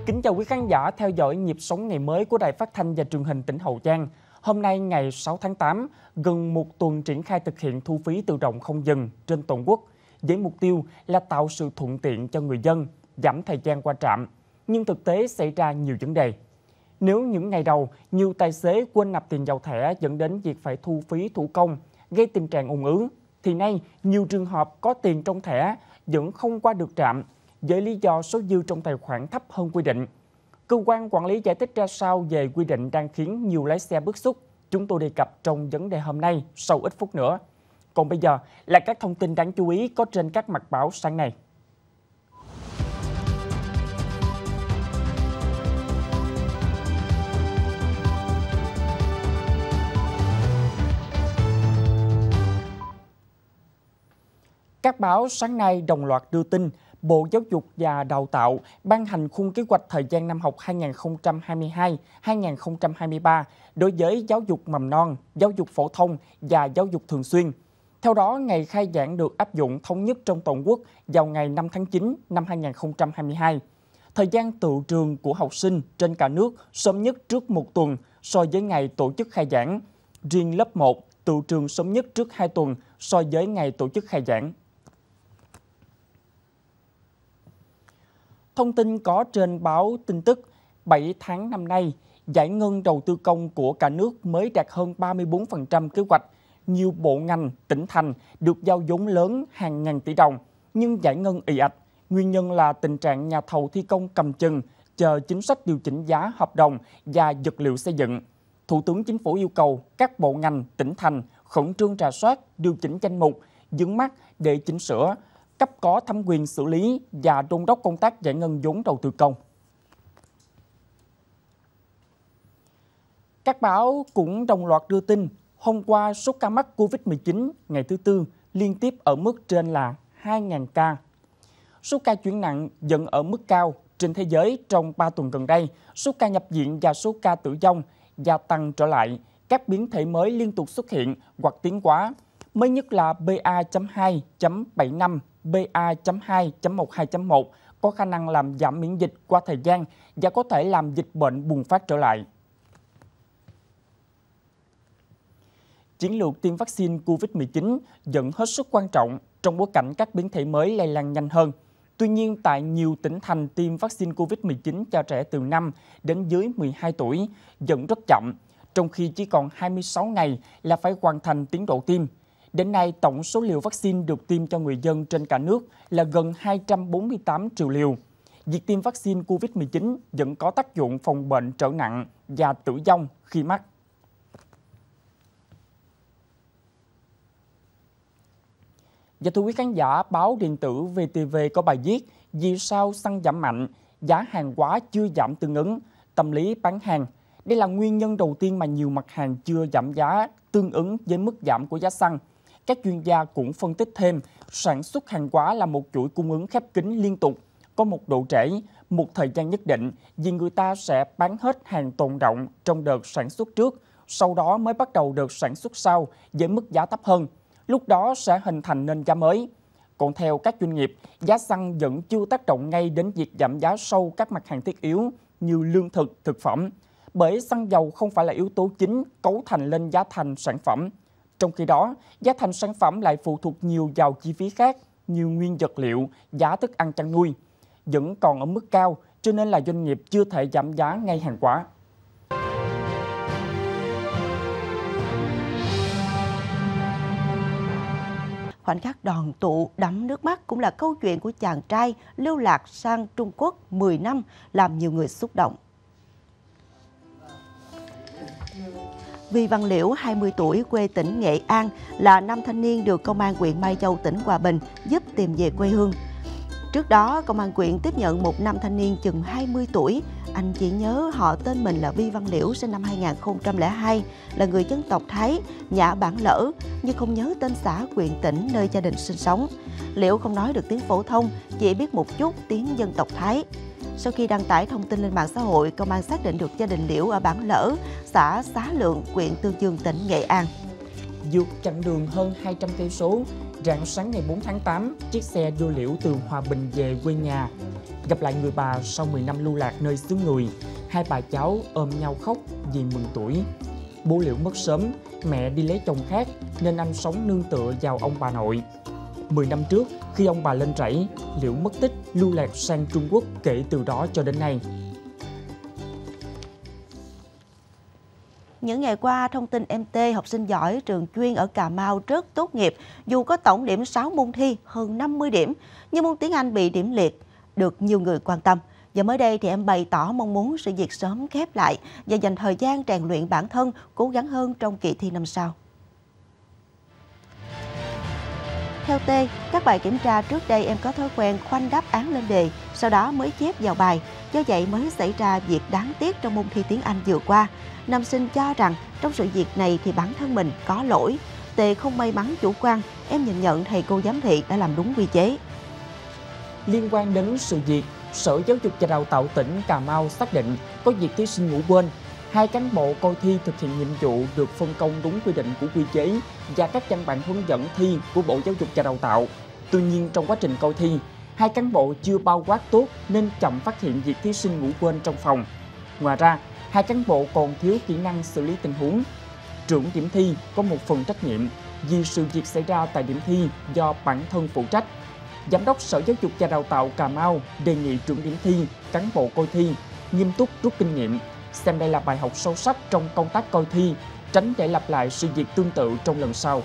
Kính chào quý khán giả theo dõi nhịp sống ngày mới của Đài Phát thanh và Truyền hình tỉnh Hậu Giang. Hôm nay ngày 6 tháng 8, gần một tuần triển khai thực hiện thu phí tự động không dừng trên toàn quốc, với mục tiêu là tạo sự thuận tiện cho người dân, giảm thời gian qua trạm. Nhưng thực tế xảy ra nhiều vấn đề. Nếu những ngày đầu, nhiều tài xế quên nạp tiền vào thẻ dẫn đến việc phải thu phí thủ công, gây tình trạng ùn ứ, thì nay nhiều trường hợp có tiền trong thẻ vẫn không qua được trạm, với lý do số dư trong tài khoản thấp hơn quy định. Cơ quan quản lý giải thích ra sao về quy định đang khiến nhiều lái xe bức xúc? Chúng tôi đề cập trong vấn đề hôm nay sau ít phút nữa. Còn bây giờ là các thông tin đáng chú ý có trên các mặt báo sáng nay. Các báo sáng nay đồng loạt đưa tin Bộ Giáo dục và Đào tạo ban hành khung kế hoạch thời gian năm học 2022-2023 đối với giáo dục mầm non, giáo dục phổ thông và giáo dục thường xuyên. Theo đó, ngày khai giảng được áp dụng thống nhất trong toàn quốc vào ngày 5 tháng 9 năm 2022. Thời gian tự trường của học sinh trên cả nước sớm nhất trước một tuần so với ngày tổ chức khai giảng. Riêng lớp 1 tự trường sớm nhất trước 2 tuần so với ngày tổ chức khai giảng. Thông tin có trên báo tin tức, 7 tháng năm nay, giải ngân đầu tư công của cả nước mới đạt hơn 34% kế hoạch. Nhiều bộ ngành, tỉnh thành được giao vốn lớn hàng ngàn tỷ đồng, nhưng giải ngân ì ạch. Nguyên nhân là tình trạng nhà thầu thi công cầm chừng, chờ chính sách điều chỉnh giá hợp đồng và vật liệu xây dựng. Thủ tướng Chính phủ yêu cầu các bộ ngành, tỉnh thành khẩn trương rà soát, điều chỉnh danh mục, vướng mắc để chỉnh sửa, cấp có thẩm quyền xử lý và đôn đốc công tác giải ngân vốn đầu tư công. Các báo cũng đồng loạt đưa tin, hôm qua số ca mắc Covid-19 ngày thứ Tư liên tiếp ở mức trên là 2.000 ca. Số ca chuyển nặng vẫn ở mức cao trên thế giới trong 3 tuần gần đây. Số ca nhập viện và số ca tử vong gia tăng trở lại. Các biến thể mới liên tục xuất hiện hoặc tiến hóa. Mới nhất là BA.2.75, BA.2.12.1 có khả năng làm giảm miễn dịch qua thời gian và có thể làm dịch bệnh bùng phát trở lại. Chiến lược tiêm vaccine COVID-19 vẫn hết sức quan trọng trong bối cảnh các biến thể mới lây lan nhanh hơn. Tuy nhiên, tại nhiều tỉnh thành tiêm vaccine COVID-19 cho trẻ từ 5 đến dưới 12 tuổi vẫn rất chậm, trong khi chỉ còn 26 ngày là phải hoàn thành tiến độ tiêm. Đến nay, tổng số liều vaccine được tiêm cho người dân trên cả nước là gần 248 triệu liều. Việc tiêm vaccine COVID-19 vẫn có tác dụng phòng bệnh trở nặng và tử vong khi mắc. Và thưa quý khán giả, báo điện tử VTV có bài viết vì sao xăng giảm mạnh, giá hàng hóa chưa giảm tương ứng, tâm lý bán hàng. Đây là nguyên nhân đầu tiên mà nhiều mặt hàng chưa giảm giá tương ứng với mức giảm của giá xăng. Các chuyên gia cũng phân tích thêm, sản xuất hàng hóa là một chuỗi cung ứng khép kín liên tục, có một độ trễ, một thời gian nhất định, vì người ta sẽ bán hết hàng tồn đọng trong đợt sản xuất trước, sau đó mới bắt đầu đợt sản xuất sau với mức giá thấp hơn. Lúc đó sẽ hình thành nên giá mới. Còn theo các doanh nghiệp, giá xăng vẫn chưa tác động ngay đến việc giảm giá sâu các mặt hàng thiết yếu như lương thực, thực phẩm, bởi xăng dầu không phải là yếu tố chính cấu thành lên giá thành sản phẩm. Trong khi đó, giá thành sản phẩm lại phụ thuộc nhiều vào chi phí khác như nguyên vật liệu, giá thức ăn chăn nuôi. Vẫn còn ở mức cao, cho nên là doanh nghiệp chưa thể giảm giá ngay hàng hóa. Khoảnh khắc đoàn tụ đẫm nước mắt cũng là câu chuyện của chàng trai lưu lạc sang Trung Quốc 10 năm, làm nhiều người xúc động. Vi Văn Liễu, 20 tuổi, quê tỉnh Nghệ An, là nam thanh niên được Công an huyện Mai Châu, tỉnh Hòa Bình giúp tìm về quê hương. Trước đó, Công an huyện tiếp nhận một nam thanh niên chừng 20 tuổi. Anh chỉ nhớ họ tên mình là Vi Văn Liễu, sinh năm 2002, là người dân tộc Thái, nhà Bản Lỡ, nhưng không nhớ tên xã, huyện, tỉnh nơi gia đình sinh sống. Liễu không nói được tiếng phổ thông, chỉ biết một chút tiếng dân tộc Thái. Sau khi đăng tải thông tin lên mạng xã hội, công an xác định được gia đình Liễu ở Bản Lỡ, xã Xá Lượng, huyện Tương Dương, tỉnh Nghệ An. Vượt chặng đường hơn 200 cây số, Rạng sáng ngày 4 tháng 8, chiếc xe đưa Liễu từ Hòa Bình về quê nhà. Gặp lại người bà sau 10 năm lưu lạc nơi xứ người, hai bà cháu ôm nhau khóc vì mừng tuổi. Bố Liễu mất sớm, mẹ đi lấy chồng khác nên anh sống nương tựa vào ông bà nội. 10 năm trước, khi ông bà lên rẫy, Liễu mất tích lưu lạc sang Trung Quốc kể từ đó cho đến nay. Những ngày qua, thông tin MT, học sinh giỏi trường chuyên ở Cà Mau rớt tốt nghiệp dù có tổng điểm 6 môn thi hơn 50 điểm, nhưng môn tiếng Anh bị điểm liệt, được nhiều người quan tâm. Và mới đây thì em bày tỏ mong muốn sự việc sớm khép lại và dành thời gian rèn luyện bản thân, cố gắng hơn trong kỳ thi năm sau. Theo T, các bài kiểm tra trước đây em có thói quen khoanh đáp án lên đề, sau đó mới chép vào bài. Do vậy mới xảy ra việc đáng tiếc trong môn thi tiếng Anh vừa qua. Nam sinh cho rằng trong sự việc này thì bản thân mình có lỗi. T không may mắn chủ quan, em nhìn nhận thầy cô giám thị đã làm đúng quy chế. Liên quan đến sự việc, Sở Giáo dục và Đào tạo tỉnh Cà Mau xác định có việc thí sinh ngủ quên. 2 cán bộ coi thi thực hiện nhiệm vụ được phân công đúng quy định của quy chế và các văn bản hướng dẫn thi của Bộ Giáo dục và Đào tạo. Tuy nhiên, trong quá trình coi thi, 2 cán bộ chưa bao quát tốt nên chậm phát hiện việc thí sinh ngủ quên trong phòng. Ngoài ra, 2 cán bộ còn thiếu kỹ năng xử lý tình huống. Trưởng điểm thi có một phần trách nhiệm vì sự việc xảy ra tại điểm thi do bản thân phụ trách. Giám đốc Sở Giáo dục và Đào tạo Cà Mau đề nghị trưởng điểm thi, cán bộ coi thi nghiêm túc rút kinh nghiệm, xem đây là bài học sâu sắc trong công tác coi thi, tránh để lặp lại sự việc tương tự trong lần sau.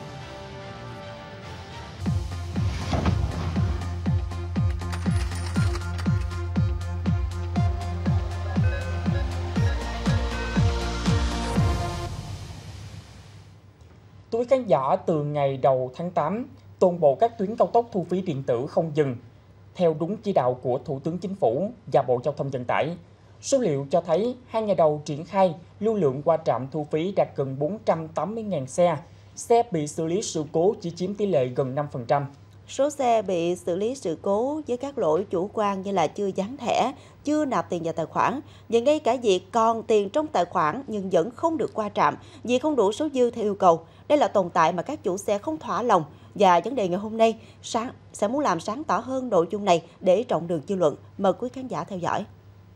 Quý khán giả, từ ngày đầu tháng 8, toàn bộ các tuyến cao tốc thu phí điện tử không dừng, theo đúng chỉ đạo của Thủ tướng Chính phủ và Bộ Giao thông Vận tải. Số liệu cho thấy 2 ngày đầu triển khai, lưu lượng qua trạm thu phí đạt gần 480.000 xe. Xe bị xử lý sự cố chỉ chiếm tỷ lệ gần 5%. Số xe bị xử lý sự cố với các lỗi chủ quan như là chưa dán thẻ, chưa nạp tiền vào tài khoản, và ngay cả việc còn tiền trong tài khoản nhưng vẫn không được qua trạm vì không đủ số dư theo yêu cầu. Đây là tồn tại mà các chủ xe không thỏa lòng, và vấn đề ngày hôm nay sẽ muốn làm sáng tỏ hơn nội dung này để trọng đường dư luận. Mời quý khán giả theo dõi.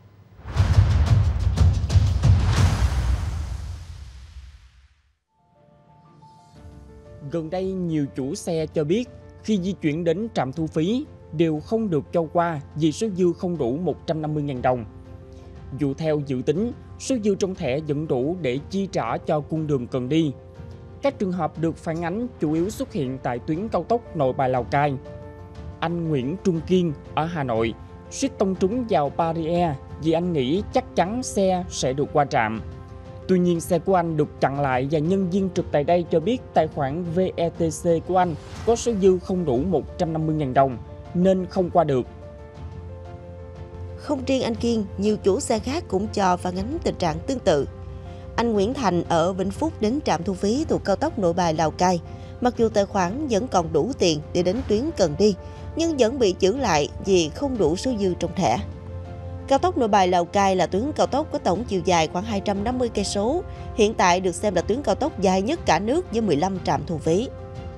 Gần đây, nhiều chủ xe cho biết khi di chuyển đến trạm thu phí đều không được cho qua vì số dư không đủ 150.000 đồng. Dù theo dự tính, số dư trong thẻ vẫn đủ để chi trả cho cung đường cần đi. Các trường hợp được phản ánh chủ yếu xuất hiện tại tuyến cao tốc Nội Bài - Lào Cai. Anh Nguyễn Trung Kiên ở Hà Nội suýt tông trúng vào barrier vì anh nghĩ chắc chắn xe sẽ được qua trạm. Tuy nhiên, xe của anh được chặn lại và nhân viên trực tại đây cho biết tài khoản VETC của anh có số dư không đủ 150.000 đồng nên không qua được. Không riêng anh Kiên, nhiều chủ xe khác cũng cho phản ánh tình trạng tương tự. Anh Nguyễn Thành ở Vĩnh Phúc đến trạm thu phí thuộc cao tốc Nội Bài - Lào Cai. Mặc dù tài khoản vẫn còn đủ tiền để đến tuyến cần đi, nhưng vẫn bị chững lại vì không đủ số dư trong thẻ. Cao tốc Nội Bài - Lào Cai là tuyến cao tốc có tổng chiều dài khoảng 250 cây số, hiện tại được xem là tuyến cao tốc dài nhất cả nước với 15 trạm thu phí.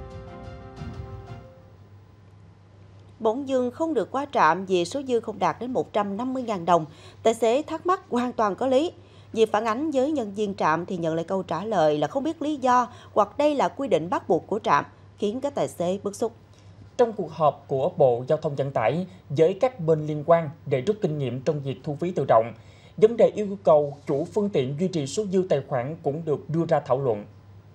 Bỗng dưng không được qua trạm vì số dư không đạt đến 150.000 đồng, tài xế thắc mắc hoàn toàn có lý. Việc phản ánh với nhân viên trạm thì nhận lại câu trả lời là không biết lý do hoặc đây là quy định bắt buộc của trạm, khiến các tài xế bức xúc. Trong cuộc họp của Bộ Giao thông Vận tải với các bên liên quan để rút kinh nghiệm trong việc thu phí tự động, vấn đề yêu cầu chủ phương tiện duy trì số dư tài khoản cũng được đưa ra thảo luận.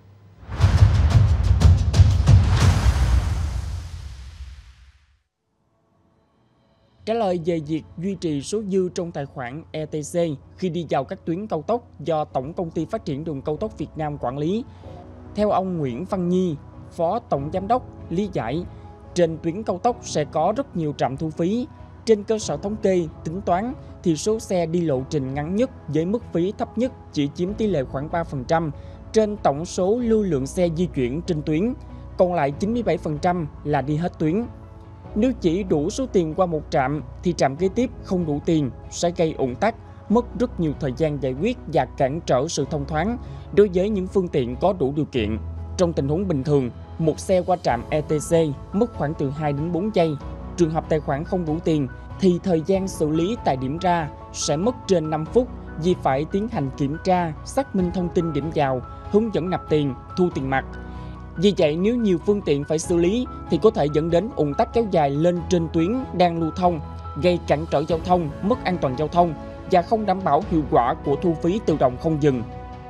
Trả lời về việc duy trì số dư trong tài khoản ETC khi đi vào các tuyến cao tốc do Tổng Công ty Phát triển Đường Cao tốc Việt Nam quản lý, theo ông Nguyễn Văn Nhi, Phó Tổng Giám đốc, lý giải, trên tuyến cao tốc sẽ có rất nhiều trạm thu phí. Trên cơ sở thống kê, tính toán thì số xe đi lộ trình ngắn nhất với mức phí thấp nhất chỉ chiếm tỷ lệ khoảng 3% trên tổng số lưu lượng xe di chuyển trên tuyến, còn lại 97% là đi hết tuyến. Nếu chỉ đủ số tiền qua một trạm thì trạm kế tiếp không đủ tiền sẽ gây ùn tắc, mất rất nhiều thời gian giải quyết và cản trở sự thông thoáng đối với những phương tiện có đủ điều kiện. Trong tình huống bình thường, Một xe qua trạm ETC mất khoảng từ 2 đến 4 giây. Trường hợp tài khoản không đủ tiền thì thời gian xử lý tại điểm ra sẽ mất trên 5 phút vì phải tiến hành kiểm tra, xác minh thông tin điểm vào, hướng dẫn nạp tiền, thu tiền mặt. Vì vậy, nếu nhiều phương tiện phải xử lý thì có thể dẫn đến ùn tắc kéo dài lên trên tuyến đang lưu thông, gây cản trở giao thông, mất an toàn giao thông và không đảm bảo hiệu quả của thu phí tự động không dừng.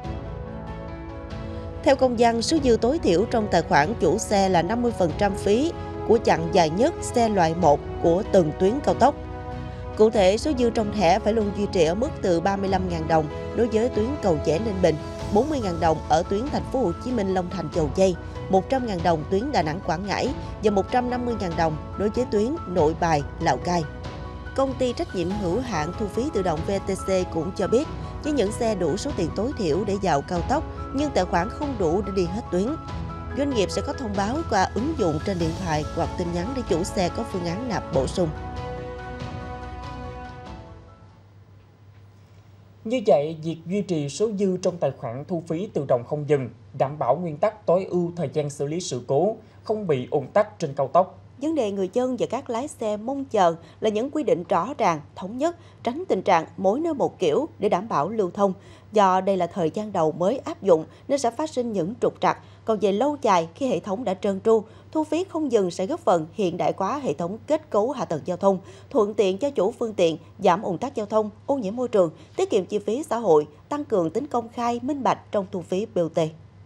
Theo công văn, số dư tối thiểu trong tài khoản chủ xe là 50% phí của chặng dài nhất xe loại 1 của từng tuyến cao tốc. Cụ thể, số dư trong thẻ phải luôn duy trì ở mức từ 35.000 đồng đối với tuyến Cầu Giẽ Ninh Bình, 40.000 đồng ở tuyến Thành phố Hồ Chí Minh Long Thành Dầu Giây, 100.000 đồng tuyến Đà Nẵng Quảng Ngãi và 150.000 đồng đối với tuyến Nội Bài Lào Cai. Công ty trách nhiệm hữu hạn thu phí tự động VTC cũng cho biết, với những xe đủ số tiền tối thiểu để vào cao tốc nhưng tài khoản không đủ để đi hết tuyến, doanh nghiệp sẽ có thông báo qua ứng dụng trên điện thoại hoặc tin nhắn để chủ xe có phương án nạp bổ sung. Như vậy, việc duy trì số dư trong tài khoản thu phí tự động không dừng đảm bảo nguyên tắc tối ưu thời gian xử lý sự cố, không bị ùn tắc trên cao tốc. Vấn đề người dân và các lái xe mong chờ là những quy định rõ ràng, thống nhất, tránh tình trạng mỗi nơi một kiểu để đảm bảo lưu thông. Do đây là thời gian đầu mới áp dụng nên sẽ phát sinh những trục trặc. Còn về lâu dài, khi hệ thống đã trơn tru, thu phí không dừng sẽ góp phần hiện đại hóa hệ thống kết cấu hạ tầng giao thông, thuận tiện cho chủ phương tiện, giảm ùn tắc giao thông, ô nhiễm môi trường, tiết kiệm chi phí xã hội, tăng cường tính công khai, minh bạch trong thu phí BOT.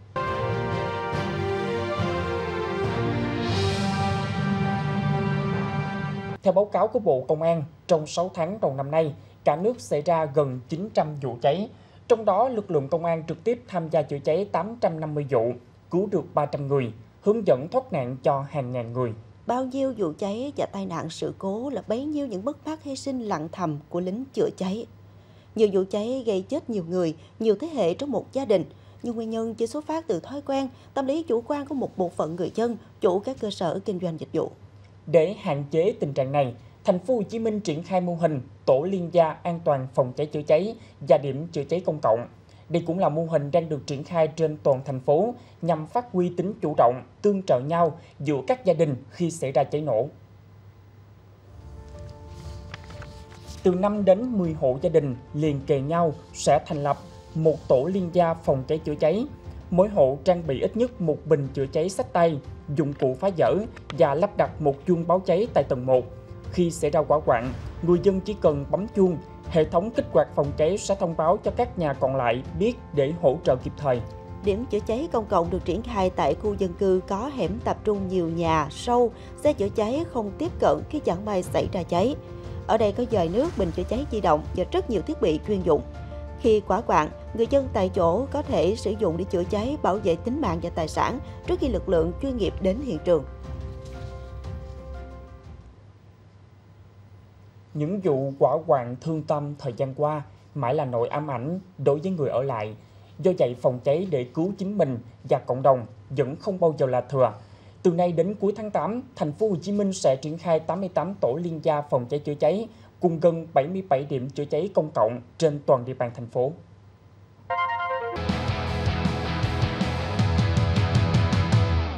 Theo báo cáo của Bộ Công an, trong 6 tháng đầu năm nay, cả nước xảy ra gần 900 vụ cháy. Trong đó, lực lượng công an trực tiếp tham gia chữa cháy 850 vụ, cứu được 300 người, hướng dẫn thoát nạn cho hàng ngàn người. Bao nhiêu vụ cháy và tai nạn sự cố là bấy nhiêu những mất mát hy sinh lặng thầm của lính chữa cháy. Nhiều vụ cháy gây chết nhiều người, nhiều thế hệ trong một gia đình. Nhưng nguyên nhân chỉ xuất phát từ thói quen, tâm lý chủ quan của một bộ phận người dân, chủ các cơ sở kinh doanh dịch vụ. Để hạn chế tình trạng này, Thành phố Hồ Chí Minh triển khai mô hình tổ liên gia an toàn phòng cháy chữa cháy và điểm chữa cháy công cộng. Đây cũng là mô hình đang được triển khai trên toàn thành phố nhằm phát huy tính chủ động, tương trợ nhau giữa các gia đình khi xảy ra cháy nổ. Từ 5 đến 10 hộ gia đình liền kề nhau sẽ thành lập một tổ liên gia phòng cháy chữa cháy. Mỗi hộ trang bị ít nhất một bình chữa cháy xách tay, dụng cụ phá dỡ và lắp đặt một chuông báo cháy tại tầng 1. Khi xảy ra hỏa hoạn, người dân chỉ cần bấm chuông, hệ thống kích hoạt phòng cháy sẽ thông báo cho các nhà còn lại biết để hỗ trợ kịp thời. Điểm chữa cháy công cộng được triển khai tại khu dân cư có hẻm tập trung nhiều nhà, sâu, xe chữa cháy không tiếp cận khi chẳng may xảy ra cháy. Ở đây có dòi nước, bình chữa cháy di động và rất nhiều thiết bị chuyên dụng. Khi hỏa hoạn, người dân tại chỗ có thể sử dụng để chữa cháy, bảo vệ tính mạng và tài sản trước khi lực lượng chuyên nghiệp đến hiện trường. Những vụ hỏa hoạn thương tâm thời gian qua mãi là nỗi ám ảnh đối với người ở lại. Do vậy, phòng cháy để cứu chính mình và cộng đồng vẫn không bao giờ là thừa. Từ nay đến cuối tháng 8, Thành phố Hồ Chí Minh sẽ triển khai 88 tổ liên gia phòng cháy chữa cháy cùng gần 77 điểm chữa cháy công cộng trên toàn địa bàn thành phố.